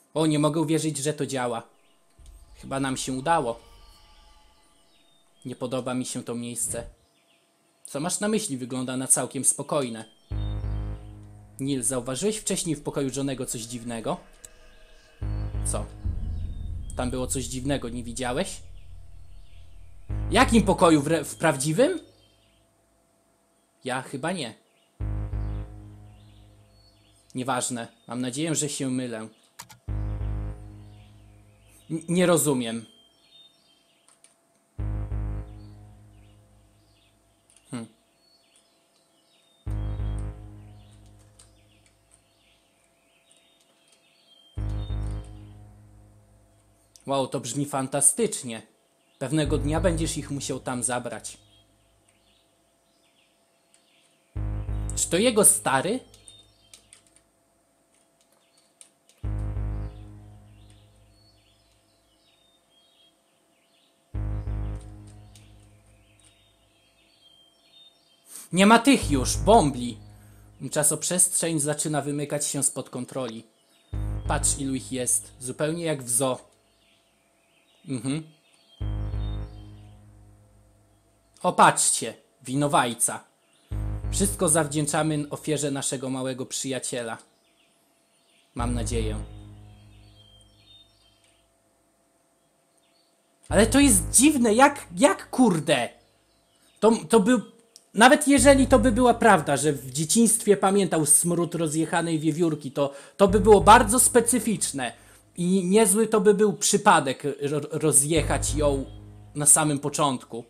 O, nie mogę uwierzyć, że to działa. Chyba nam się udało. Nie podoba mi się to miejsce. Co masz na myśli? Wygląda na całkiem spokojne. Neil, zauważyłeś wcześniej w pokoju Johnego coś dziwnego? Co? Tam było coś dziwnego, nie widziałeś? Jakim pokoju? W prawdziwym? Ja chyba nie. Nieważne. Mam nadzieję, że się mylę. Nie rozumiem. Wow, to brzmi fantastycznie. Pewnego dnia będziesz ich musiał tam zabrać. Czy to jego stary? Nie ma tych już, bombli. Czasoprzestrzeń zaczyna wymykać się spod kontroli. Patrz, ilu ich jest. Zupełnie jak w zoo. O, patrzcie, winowajca. Wszystko zawdzięczamy ofierze naszego małego przyjaciela. Mam nadzieję. Ale to jest dziwne, jak kurde? To był... Nawet jeżeli to by była prawda, że w dzieciństwie pamiętał smród rozjechanej wiewiórki, to by było bardzo specyficzne. I niezły to by był przypadek rozjechać ją na samym początku.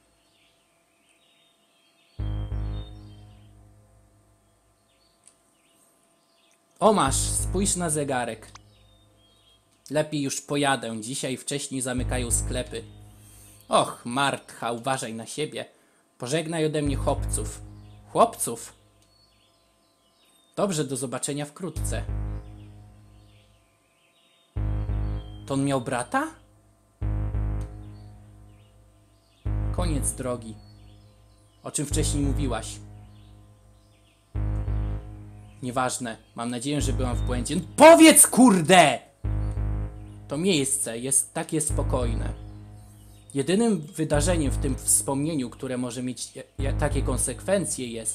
O masz, spójrz na zegarek. Lepiej już pojadę, dzisiaj wcześniej zamykają sklepy. Och, Martha, uważaj na siebie. Pożegnaj ode mnie chłopców. Chłopców? Dobrze, do zobaczenia wkrótce. To on miał brata? Koniec drogi. O czym wcześniej mówiłaś? Nieważne. Mam nadzieję, że byłam w błędzie. Powiedz, kurde! To miejsce jest takie spokojne. Jedynym wydarzeniem w tym wspomnieniu, które może mieć takie konsekwencje jest...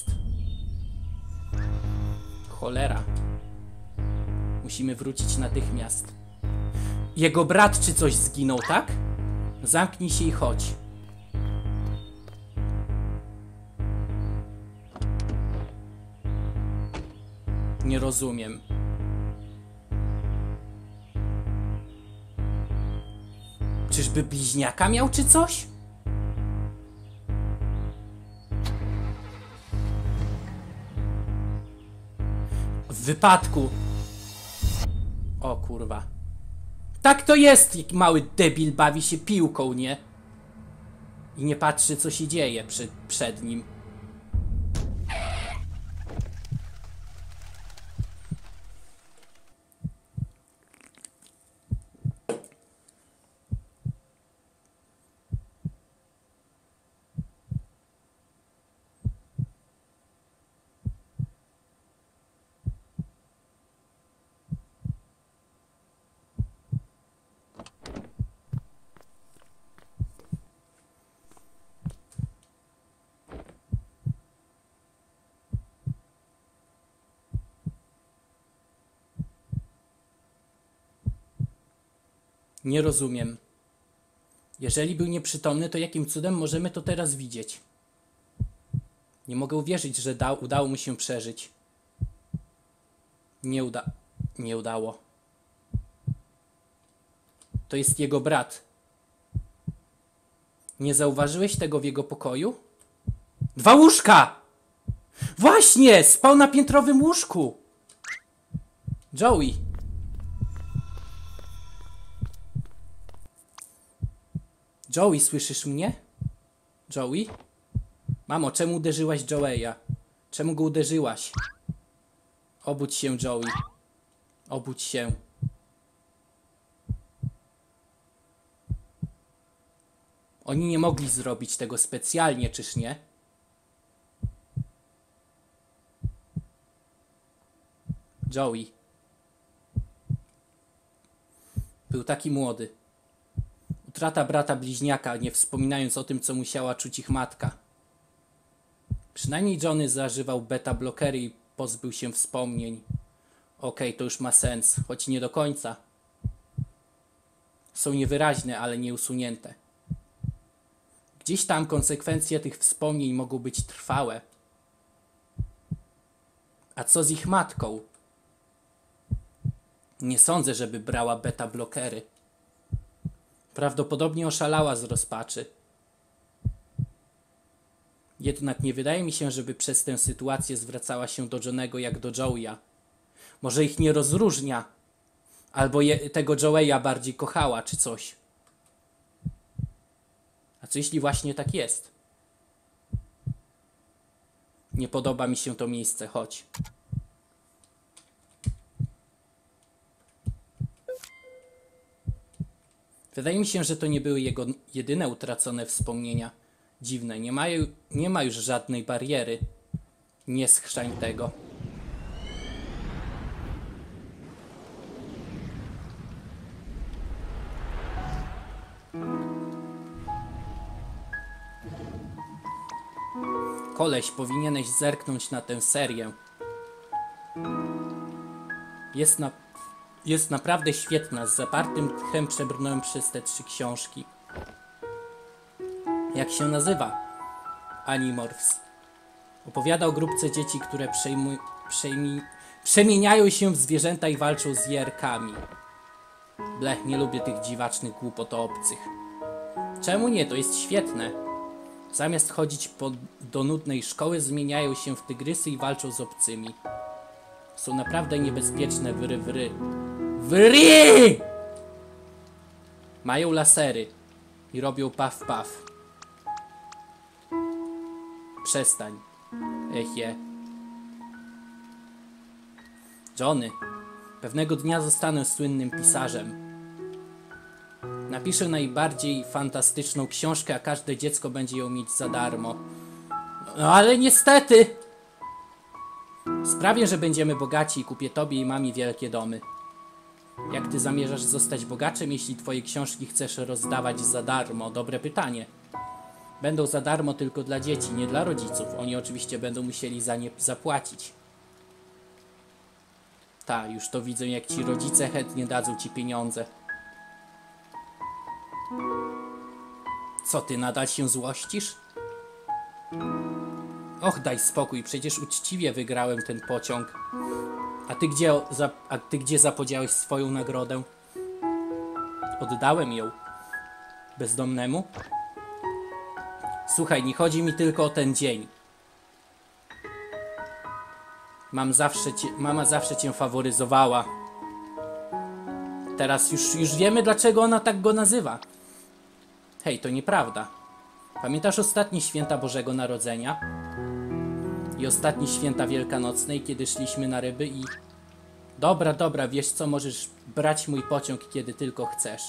Cholera. Musimy wrócić natychmiast. Jego brat czy coś zginął, tak? Zamknij się i chodź. Nie rozumiem. Czyżby bliźniaka miał czy coś? W wypadku. O kurwa. Tak to jest, jak mały debil bawi się piłką, nie? I nie patrzy, co się dzieje przed nim. Nie rozumiem. Jeżeli był nieprzytomny, to jakim cudem możemy to teraz widzieć? Nie mogę uwierzyć, że udało mu się przeżyć. Nie udało. To jest jego brat. Nie zauważyłeś tego w jego pokoju? 2 łóżka! Właśnie! Spał na piętrowym łóżku! Joey! Joey, słyszysz mnie? Joey? Mamo, czemu uderzyłaś Joeya? Czemu go uderzyłaś? Obudź się, Joey. Obudź się. Oni nie mogli zrobić tego specjalnie, czyż nie? Joey. Był taki młody. Utrata brata bliźniaka, nie wspominając o tym, co musiała czuć ich matka. Przynajmniej Johnny zażywał beta-blokery i pozbył się wspomnień. Okej, to już ma sens, choć nie do końca. Są niewyraźne, ale nieusunięte. Gdzieś tam konsekwencje tych wspomnień mogą być trwałe. A co z ich matką? Nie sądzę, żeby brała beta-blokery. Prawdopodobnie oszalała z rozpaczy. Jednak nie wydaje mi się, żeby przez tę sytuację zwracała się do Johnego jak do Joeya. Może ich nie rozróżnia. Albo tego Joeya bardziej kochała, czy coś. A co jeśli właśnie tak jest? Nie podoba mi się to miejsce, chodź. Wydaje mi się, że to nie były jego jedyne utracone wspomnienia. Dziwne, nie ma już żadnej bariery. Nie schrzań tego. Koleś, powinieneś zerknąć na tę serię. Jest naprawdę świetna. Z zapartym tchem przebrnąłem przez te 3 książki. Jak się nazywa? Animorphs. Opowiada o grupce dzieci, które przemieniają się w zwierzęta i walczą z jerkami. Blech, nie lubię tych dziwacznych głupot o obcych. Czemu nie? To jest świetne. Zamiast chodzić do nudnej szkoły, zmieniają się w tygrysy i walczą z obcymi. Są naprawdę niebezpieczne wry. Wry! Mają lasery i robią paf. Przestań. Echie. Johnny, pewnego dnia zostanę słynnym pisarzem. Napiszę najbardziej fantastyczną książkę, a każde dziecko będzie ją mieć za darmo. No ale niestety! Sprawię, że będziemy bogaci i kupię tobie i mamie wielkie domy. Jak ty zamierzasz zostać bogaczem, jeśli twoje książki chcesz rozdawać za darmo? Dobre pytanie. Będą za darmo tylko dla dzieci, nie dla rodziców. Oni oczywiście będą musieli za nie zapłacić. Ta, już to widzę, jak ci rodzice chętnie dadzą ci pieniądze. Co ty, nadal się złościsz? Och, daj spokój, przecież uczciwie wygrałem ten pociąg. A ty gdzie zapodziałeś swoją nagrodę? Oddałem ją. Bezdomnemu? Słuchaj, nie chodzi mi tylko o ten dzień. Mama zawsze cię faworyzowała. Teraz już wiemy, dlaczego ona tak go nazywa. Hej, to nieprawda. Pamiętasz ostatnie święta Bożego Narodzenia? I ostatnie święta wielkanocnej, kiedy szliśmy na ryby i... Dobra, wiesz co, możesz brać mój pociąg, kiedy tylko chcesz.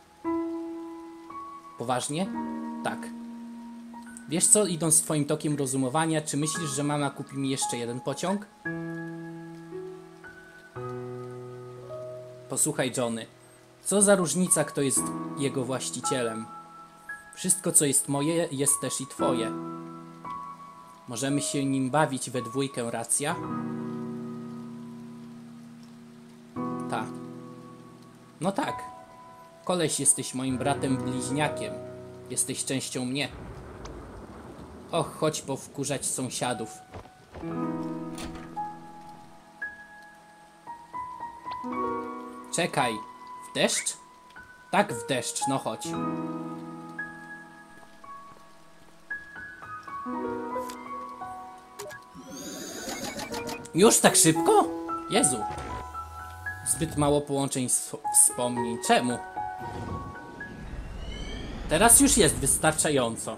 Poważnie? Tak. Wiesz co, idąc twoim tokiem rozumowania, czy myślisz, że mama kupi mi jeszcze jeden pociąg? Posłuchaj, Johnny. Co za różnica, kto jest jego właścicielem? Wszystko, co jest moje, jest też i twoje. Możemy się nim bawić we dwójkę, racja? Tak. No tak. Koleś, jesteś moim bratem bliźniakiem. Jesteś częścią mnie. Och, chodź powkurzać sąsiadów. Czekaj. W deszcz? Tak, w deszcz, no chodź. Już tak szybko? Jezu. Zbyt mało połączeń wspomnień. Czemu? Teraz już jest wystarczająco.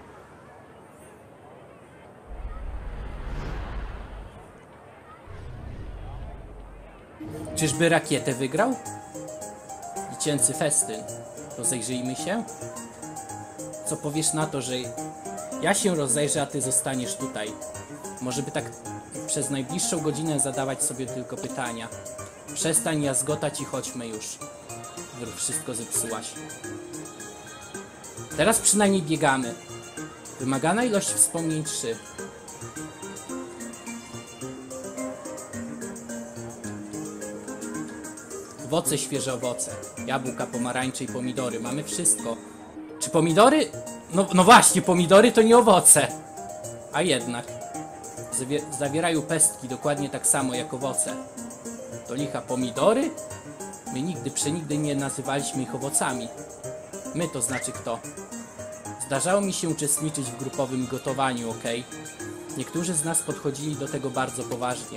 Czyżby rakietę wygrał? Dziecięcy festyn. Rozejrzyjmy się. Co powiesz na to, że ja się rozejrzę, a ty zostaniesz tutaj? Może by tak przez najbliższą godzinę zadawać sobie tylko pytania. Przestań jazgotać i chodźmy już. Wszystko zepsułaś. Teraz przynajmniej biegamy. Wymagana ilość wspomnień 3. Owoce, świeże owoce. Jabłka, pomarańcze i pomidory. Mamy wszystko. Czy pomidory? No właśnie, pomidory to nie owoce. A jednak. Zawierają pestki dokładnie tak samo jak owoce. To licha pomidory? My nigdy, przenigdy nie nazywaliśmy ich owocami. My to znaczy kto? Zdarzało mi się uczestniczyć w grupowym gotowaniu, ok? Niektórzy z nas podchodzili do tego bardzo poważnie.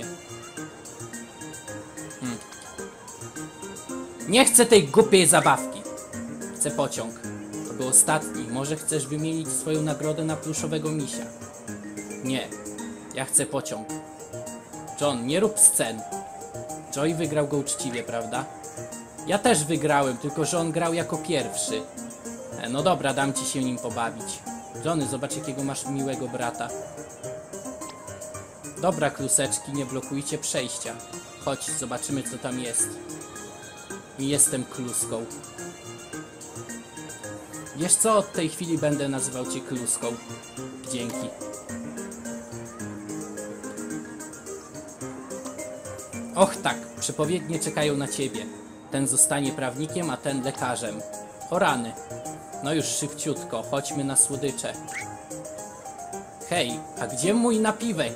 Nie chcę tej głupiej zabawki. Chcę pociąg. To był ostatni. Może chcesz wymienić swoją nagrodę na pluszowego misia? Nie. Ja chcę pociąg. John, nie rób scen. Joey wygrał go uczciwie, prawda? Ja też wygrałem, tylko że on grał jako pierwszy. No dobra, dam ci się nim pobawić. Johnny, zobacz jakiego masz miłego brata. Dobra, kluseczki, nie blokujcie przejścia. Chodź, zobaczymy co tam jest. I jestem kluską. Wiesz co, od tej chwili będę nazywał cię kluską. Dzięki. Och tak, przepowiednie czekają na ciebie. Ten zostanie prawnikiem, a ten lekarzem. O rany. No już szybciutko, chodźmy na słodycze. Hej, a gdzie mój napiwek?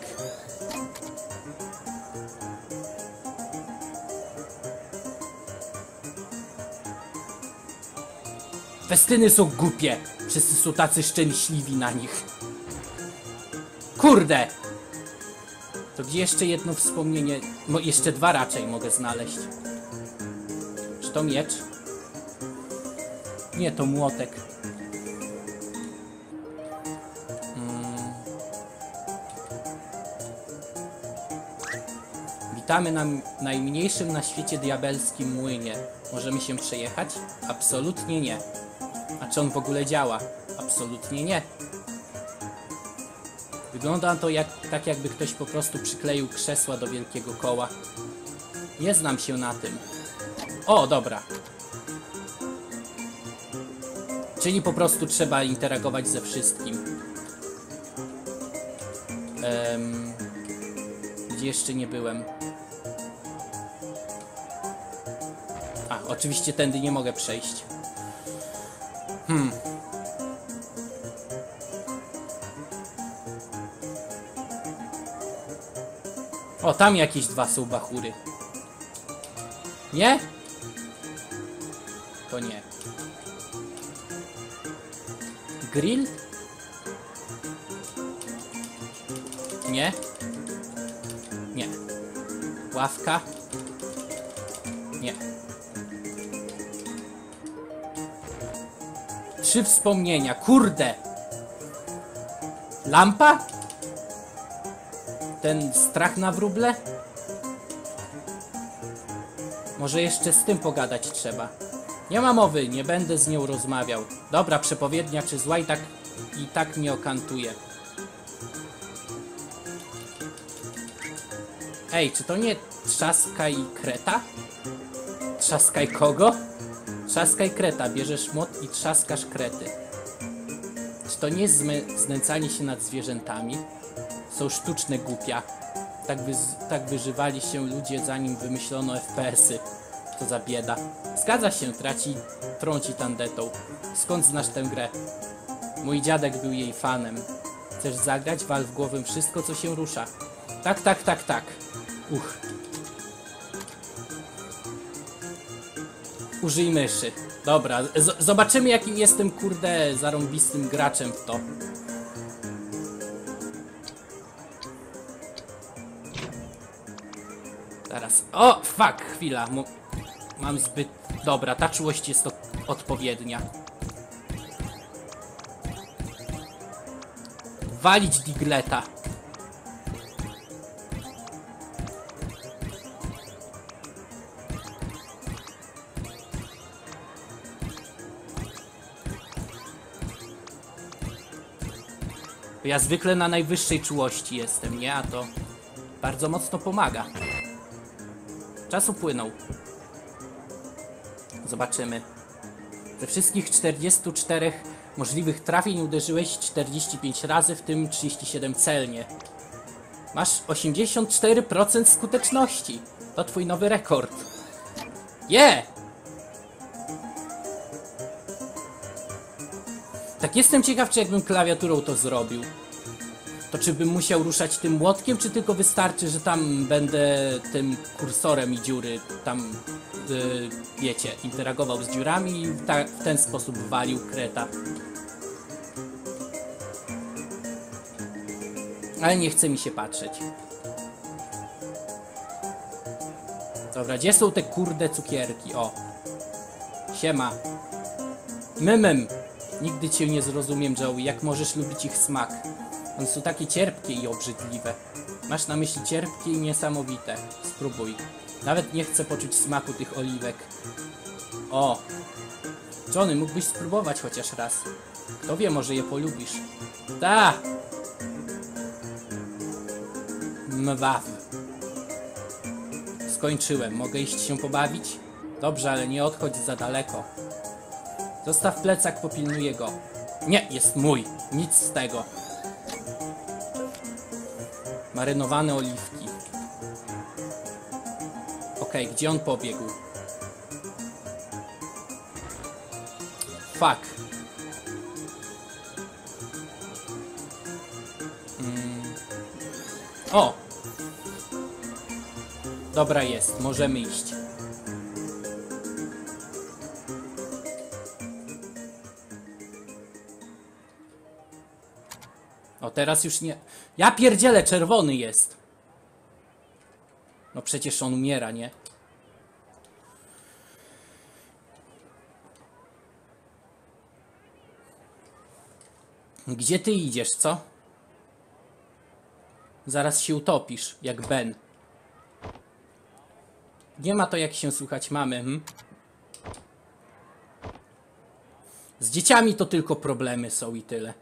Festyny są głupie. Wszyscy są tacy szczęśliwi na nich. Kurde! To gdzie jeszcze jedno wspomnienie? Jeszcze dwa raczej mogę znaleźć. Czy to miecz? Nie, to młotek. Witamy na najmniejszym na świecie diabelskim młynie. Możemy się przejechać? Absolutnie nie. A czy on w ogóle działa? Absolutnie nie. Wygląda to tak jakby ktoś po prostu przykleił krzesła do wielkiego koła. Nie znam się na tym. O, dobra. Czyli po prostu trzeba interagować ze wszystkim. Gdzie jeszcze nie byłem? A, oczywiście tędy nie mogę przejść. O, tam jakieś dwa są bachury. Nie? To nie. Grill? Nie. Nie. Ławka? Nie. 3 wspomnienia. Kurde! Lampa? Ten strach na wróble? Może jeszcze z tym pogadać trzeba. Nie ma mowy, nie będę z nią rozmawiał. Dobra, przepowiednia czy zła i tak mnie okantuje. Ej, czy to nie Trzaskaj Kreta? Trzaskaj kogo? Trzaskaj Kreta, bierzesz młot i trzaskasz krety. Czy to nie jest znęcanie się nad zwierzętami? Są sztuczne głupia. Tak wyżywali się ludzie, zanim wymyślono FPS-y. To za bieda. Zgadza się, trąci tandetą. Skąd znasz tę grę? Mój dziadek był jej fanem. Chcesz zagrać? Wal w głowę wszystko, co się rusza. Tak. Użyj myszy. Dobra, zobaczymy jakim jestem, kurde, zarąbistym graczem w to. Zaraz. O, fuck, chwila. Mam zbyt... Dobra, ta czułość jest odpowiednia. Walić Digleta. Ja zwykle na najwyższej czułości jestem, nie? A to bardzo mocno pomaga. Czas upłynął. Zobaczymy. Ze wszystkich 44 możliwych trafień uderzyłeś 45 razy, w tym 37 celnie. Masz 84% skuteczności. To twój nowy rekord. Tak jestem ciekaw, czy jakbym klawiaturą to zrobił. To czy bym musiał ruszać tym młotkiem, czy tylko wystarczy, że tam będę tym kursorem i dziury tam, wiecie, interagował z dziurami i w ten sposób walił kreta. Ale nie chce mi się patrzeć. Dobra, gdzie są te kurde cukierki? O. Siema. Mymym. Nigdy cię nie zrozumiem, Joey. Jak możesz lubić ich smak? One są takie cierpkie i obrzydliwe. Masz na myśli cierpkie i niesamowite. Spróbuj. Nawet nie chcę poczuć smaku tych oliwek. O. Johnny, mógłbyś spróbować chociaż raz. Kto wie, może je polubisz. Ta! Mwaw. Skończyłem. Mogę iść się pobawić? Dobrze, ale nie odchodź za daleko. Zostaw plecak, popilnuję go. Nie, jest mój. Nic z tego. Marynowane oliwki. Okej, gdzie on pobiegł? Fuck. O! Dobra jest, możemy iść. O, teraz już nie... Ja pierdzielę, czerwony jest. No przecież on umiera, nie? Gdzie ty idziesz, co? Zaraz się utopisz, jak Ben. Nie ma to jak się słuchać mamy, Z dzieciami to tylko problemy są i tyle.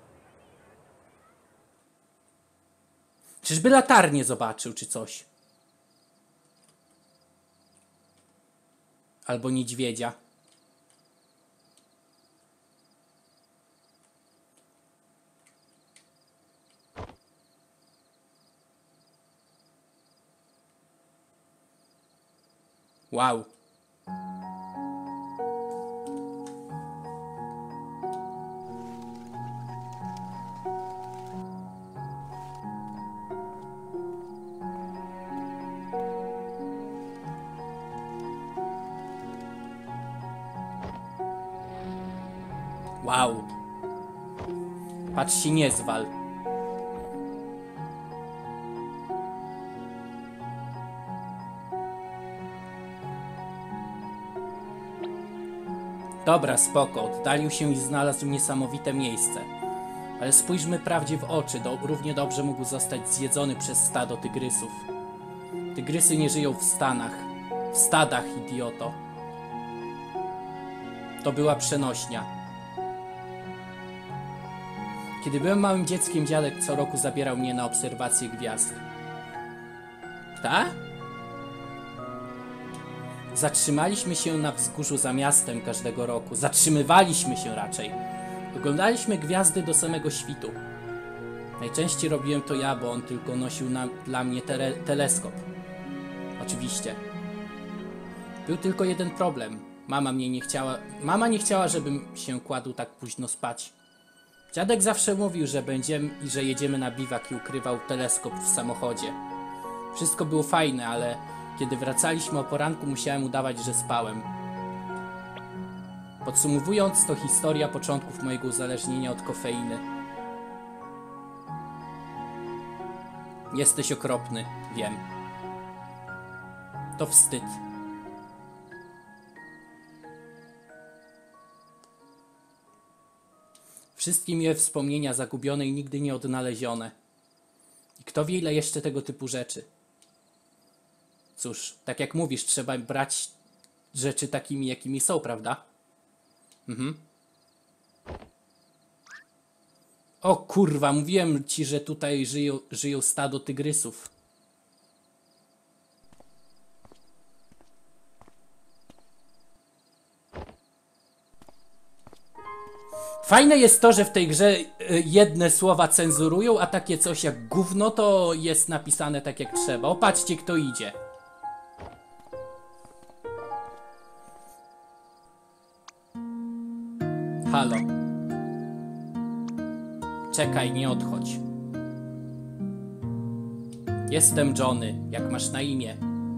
Czyżby latarnię zobaczył, czy coś? Albo niedźwiedzia. Wow. Wow. Patrz się nie zwal. Dobra, spoko. Oddalił się i znalazł niesamowite miejsce. Ale spójrzmy prawdzie w oczy. Równie dobrze mógł zostać zjedzony przez stado tygrysów. Tygrysy nie żyją w stanach. W stadach, idioto. To była przenośnia. Kiedy byłem małym dzieckiem, dziadek co roku zabierał mnie na obserwację gwiazd. Ta? Zatrzymaliśmy się na wzgórzu za miastem każdego roku. Zatrzymywaliśmy się raczej. Oglądaliśmy gwiazdy do samego świtu. Najczęściej robiłem to ja, bo on tylko nosił dla mnie teleskop. Oczywiście. Był tylko jeden problem. Mama nie chciała, żebym się kładł tak późno spać. Dziadek zawsze mówił, że jedziemy na biwak i ukrywał teleskop w samochodzie. Wszystko było fajne, ale kiedy wracaliśmy o poranku, musiałem udawać, że spałem. Podsumowując, to historia początków mojego uzależnienia od kofeiny. Jesteś okropny, wiem. To wstyd. Wszystkie miłe wspomnienia zagubione i nigdy nie odnalezione. I kto wie, ile jeszcze tego typu rzeczy. Cóż, tak jak mówisz, trzeba brać rzeczy takimi, jakimi są, prawda? O kurwa, mówiłem ci, że tutaj żyją stado tygrysów. Fajne jest to, że w tej grze jedne słowa cenzurują, a takie coś jak gówno to jest napisane tak jak trzeba. O, patrzcie kto idzie. Halo. Czekaj, nie odchodź. Jestem Johnny, jak masz na imię?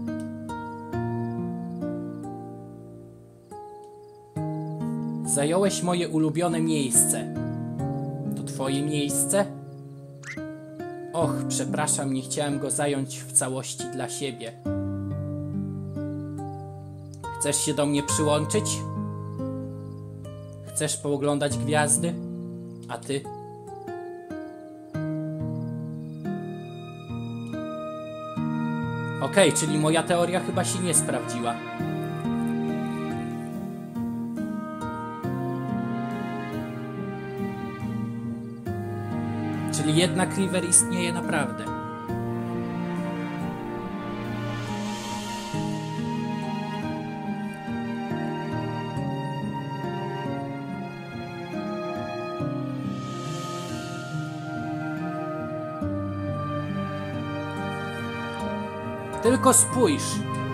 Zająłeś moje ulubione miejsce. To twoje miejsce? Och, przepraszam, nie chciałem go zająć w całości dla siebie. Chcesz się do mnie przyłączyć? Chcesz pooglądać gwiazdy? A ty? Okej, czyli moja teoria chyba się nie sprawdziła. Czyli jednak River istnieje naprawdę. Tylko spójrz.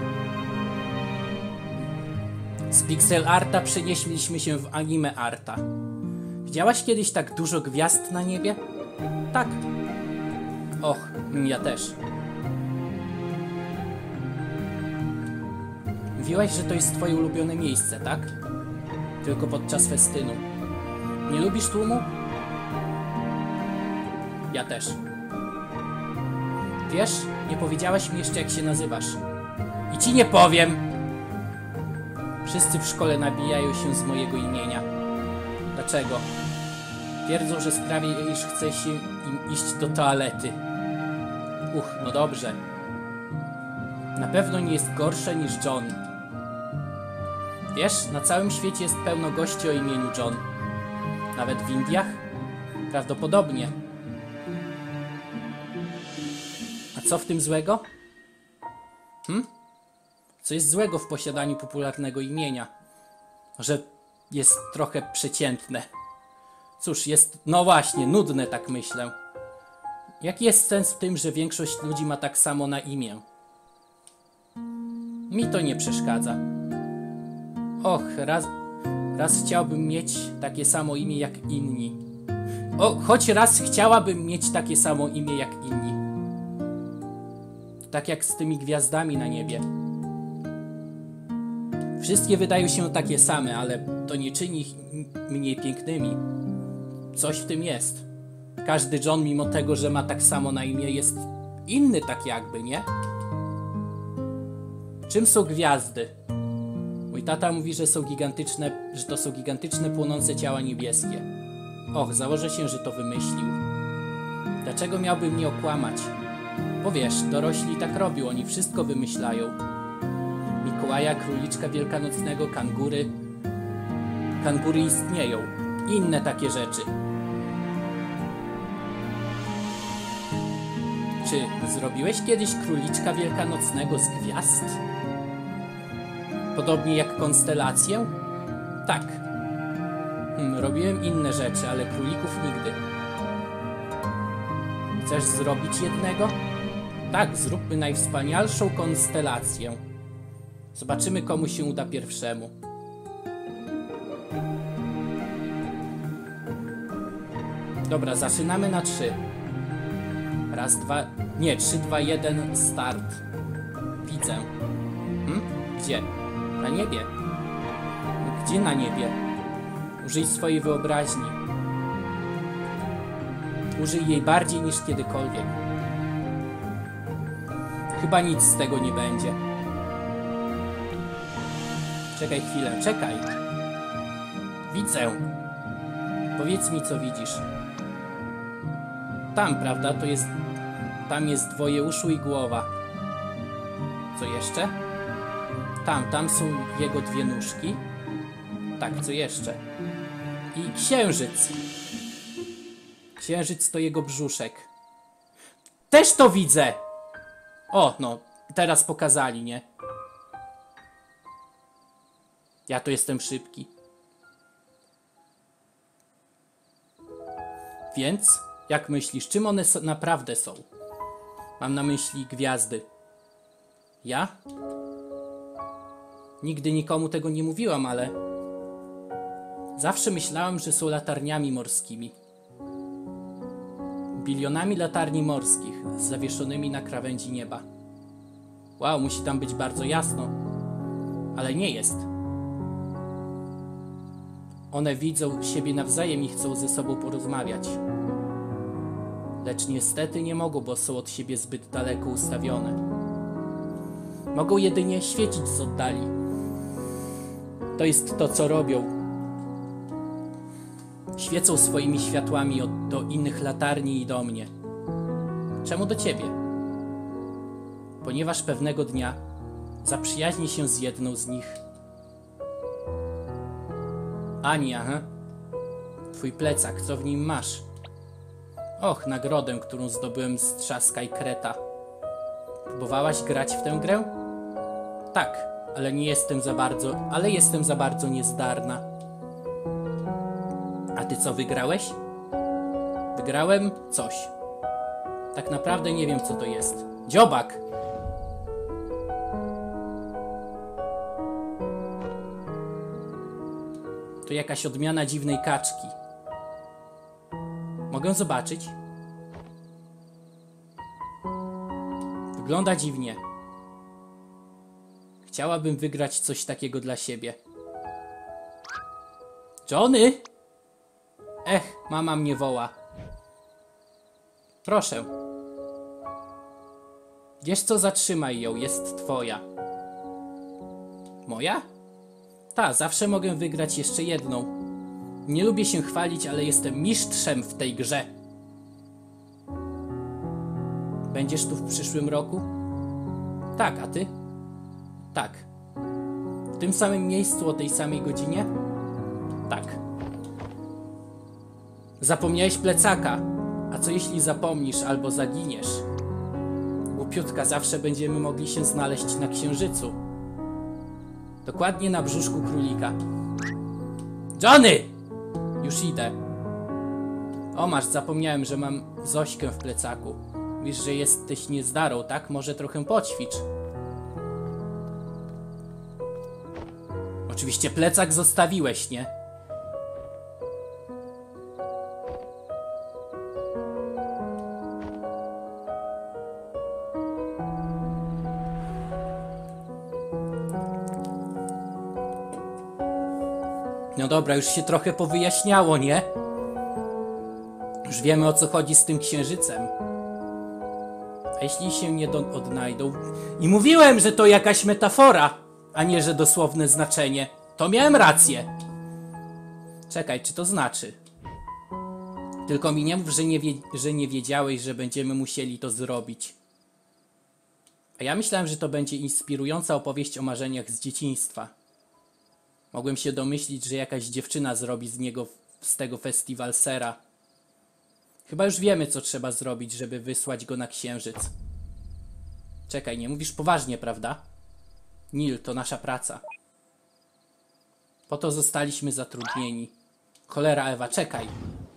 Z pixel arta przenieśliśmy się w anime arta. Widziałaś kiedyś tak dużo gwiazd na niebie? Tak. Och, ja też. Mówiłaś, że to jest twoje ulubione miejsce, tak? Tylko podczas festynu. Nie lubisz tłumu? Ja też. Wiesz, nie powiedziałaś mi jeszcze jak się nazywasz. I ci nie powiem! Wszyscy w szkole nabijają się z mojego imienia. Dlaczego? Twierdzą, że sprawię, iż chce się im iść do toalety. No dobrze. Na pewno nie jest gorsze niż John. Wiesz, na całym świecie jest pełno gości o imieniu John. Nawet w Indiach? Prawdopodobnie. A co w tym złego? Co jest złego w posiadaniu popularnego imienia? Że jest trochę przeciętne. Cóż, jest, no właśnie, nudne, tak myślę. Jaki jest sens w tym, że większość ludzi ma tak samo na imię? Mi to nie przeszkadza. Och, raz chciałbym mieć takie samo imię jak inni. Choć raz chciałabym mieć takie samo imię jak inni. Tak jak z tymi gwiazdami na niebie. Wszystkie wydają się takie same, ale to nie czyni ich mniej pięknymi. Coś w tym jest. Każdy John, mimo tego, że ma tak samo na imię, jest inny tak jakby, nie? Czym są gwiazdy? Mój tata mówi, że to są gigantyczne, płonące ciała niebieskie. Och, założę się, że to wymyślił. Dlaczego miałby mnie okłamać? Bo wiesz, dorośli tak robią, oni wszystko wymyślają. Mikołaja, króliczka wielkanocnego, kangury. Kangury istnieją. Inne takie rzeczy. Czy zrobiłeś kiedyś króliczka wielkanocnego z gwiazd? Podobnie jak konstelację? Tak. Robiłem inne rzeczy, ale królików nigdy. Chcesz zrobić jednego? Tak, zróbmy najwspanialszą konstelację. Zobaczymy, komu się uda pierwszemu. Dobra, zaczynamy na 3. Raz, dwa... Nie, 3, 2, 1, start. Widzę. Gdzie? Na niebie. Gdzie na niebie? Użyj swojej wyobraźni. Użyj jej bardziej niż kiedykolwiek. Chyba nic z tego nie będzie. Czekaj chwilę, czekaj. Widzę. Powiedz mi, co widzisz. Tam, prawda? To jest... Tam jest dwoje uszu i głowa. Co jeszcze? Tam są jego dwie nóżki. Tak, co jeszcze? I księżyc. Księżyc to jego brzuszek. Też to widzę! O, no, teraz pokazali, nie? Ja to jestem szybki. Więc? Jak myślisz, czym one naprawdę są? Mam na myśli gwiazdy. Ja? Nigdy nikomu tego nie mówiłam, ale... Zawsze myślałam, że są latarniami morskimi. Bilionami latarni morskich, zawieszonymi na krawędzi nieba. Wow, musi tam być bardzo jasno. Ale nie jest. One widzą siebie nawzajem i chcą ze sobą porozmawiać. Lecz niestety nie mogą, bo są od siebie zbyt daleko ustawione. Mogą jedynie świecić z oddali. To jest to, co robią. Świecą swoimi światłami do innych latarni i do mnie. Czemu do ciebie? Ponieważ pewnego dnia zaprzyjaźnię się z jedną z nich. Ani, aha. Twój plecak, co w nim masz? Och, nagrodę, którą zdobyłem z trzaska i kreta. Próbowałaś grać w tę grę? Tak, ale jestem za bardzo niezdarna. A ty co wygrałeś? Wygrałem coś. Tak naprawdę nie wiem, co to jest. Dziobak! To jakaś odmiana dziwnej kaczki. Mogę zobaczyć? Wygląda dziwnie. Chciałabym wygrać coś takiego dla siebie. Johnny? Ech, mama mnie woła. Proszę. Wiesz co, zatrzymaj ją, jest twoja. Moja? Ta, zawsze mogę wygrać jeszcze jedną. Nie lubię się chwalić, ale jestem mistrzem w tej grze. Będziesz tu w przyszłym roku? Tak, a ty? Tak. W tym samym miejscu o tej samej godzinie? Tak. Zapomniałeś plecaka. A co jeśli zapomnisz albo zaginiesz? Głupiutka, zawsze będziemy mogli się znaleźć na Księżycu. Dokładnie na brzuszku królika. Johnny! Już idę. O masz, zapomniałem, że mam Zośkę w plecaku. Wiesz, że jesteś niezdarą, tak? Może trochę poćwicz. Oczywiście plecak zostawiłeś, nie? No dobra, już się trochę powyjaśniało, nie? Już wiemy, o co chodzi z tym księżycem. A jeśli się nie odnajdą... I mówiłem, że to jakaś metafora, a nie, że dosłowne znaczenie. To miałem rację. Czekaj, czy to znaczy? Tylko mi nie mów, że nie wiedziałeś, że będziemy musieli to zrobić. A ja myślałem, że to będzie inspirująca opowieść o marzeniach z dzieciństwa. Mogłem się domyślić, że jakaś dziewczyna zrobi z tego festiwal sera. Chyba już wiemy, co trzeba zrobić, żeby wysłać go na Księżyc. Czekaj, nie mówisz poważnie, prawda? Neil, to nasza praca. Po to zostaliśmy zatrudnieni. Cholera, Ewa, czekaj.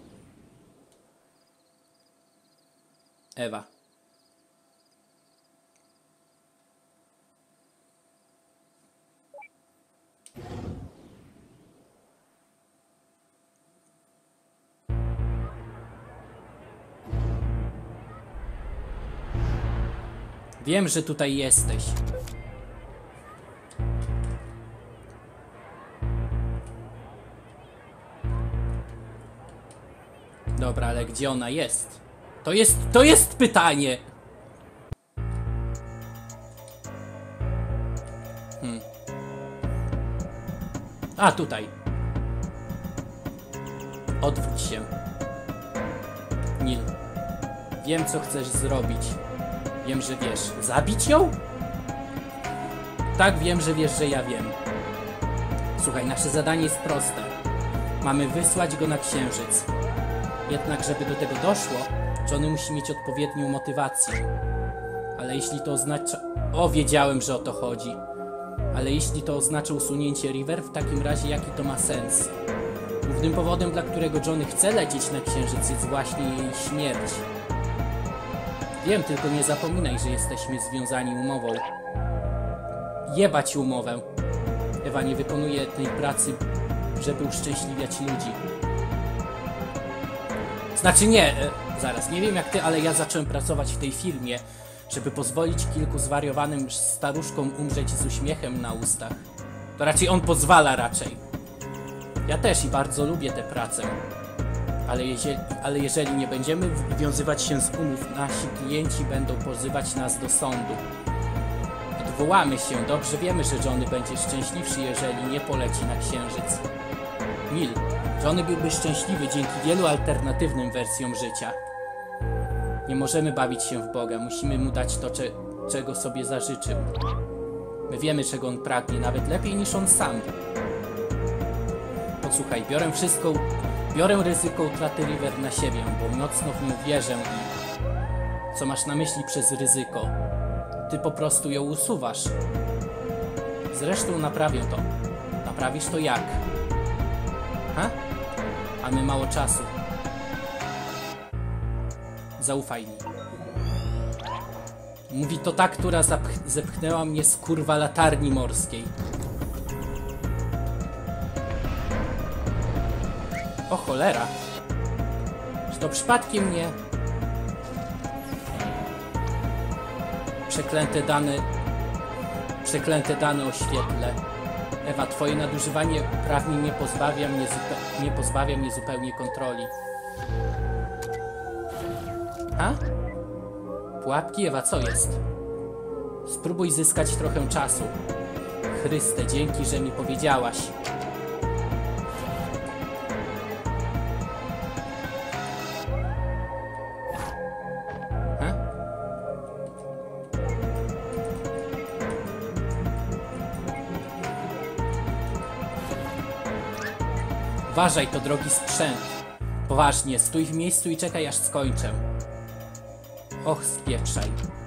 Ewa. Wiem, że tutaj jesteś. Dobra, ale gdzie ona jest? To jest pytanie! A, tutaj. Odwróć się. Neil. Wiem, co chcesz zrobić. Wiem, że wiesz. Zabić ją? Tak, wiem, że wiesz, że ja wiem. Słuchaj, nasze zadanie jest proste. Mamy wysłać go na Księżyc. Jednak, żeby do tego doszło, Johnny musi mieć odpowiednią motywację. Ale jeśli to oznacza... O, wiedziałem, że o to chodzi. Ale jeśli to oznacza usunięcie River, w takim razie jaki to ma sens? Głównym powodem, dla którego Johnny chce lecieć na Księżyc, jest właśnie jej śmierć. Wiem, tylko nie zapominaj, że jesteśmy związani umową. Jebać umowę. Ewa nie wykonuje tej pracy, żeby uszczęśliwiać ludzi. Znaczy nie, zaraz, nie wiem jak ty, ale ja zacząłem pracować w tej firmie, żeby pozwolić kilku zwariowanym staruszkom umrzeć z uśmiechem na ustach. To raczej on pozwala raczej. Ja też i bardzo lubię tę pracę. Ale jeżeli nie będziemy wywiązywać się z umów, nasi klienci będą pozywać nas do sądu. Odwołamy się. Dobrze wiemy, że Johnny będzie szczęśliwszy, jeżeli nie poleci na Księżyc. Mil, Johnny byłby szczęśliwy dzięki wielu alternatywnym wersjom życia. Nie możemy bawić się w Boga. Musimy mu dać to, czego sobie zażyczył. My wiemy, czego on pragnie, nawet lepiej niż on sam. Posłuchaj, biorę ryzyko utraty River na siebie, bo mocno w nią wierzę i... Co masz na myśli przez ryzyko? Ty po prostu ją usuwasz. Zresztą naprawię to. Naprawisz to jak? Ha? Mamy mało czasu. Zaufaj mi. Mówi to ta, która zepchnęła mnie z kurwa latarni morskiej. O cholera. Czy to przypadkiem nie... Przeklęte dane o świetle. Ewa, twoje nadużywanie prawnie nie pozbawia mnie zupełnie kontroli. A? Pułapki? Ewa, co jest? Spróbuj zyskać trochę czasu. Chryste, dzięki, że mi powiedziałaś. Uważaj, to drogi sprzęt. Poważnie, stój w miejscu i czekaj, aż skończę. Och, spieprzaj.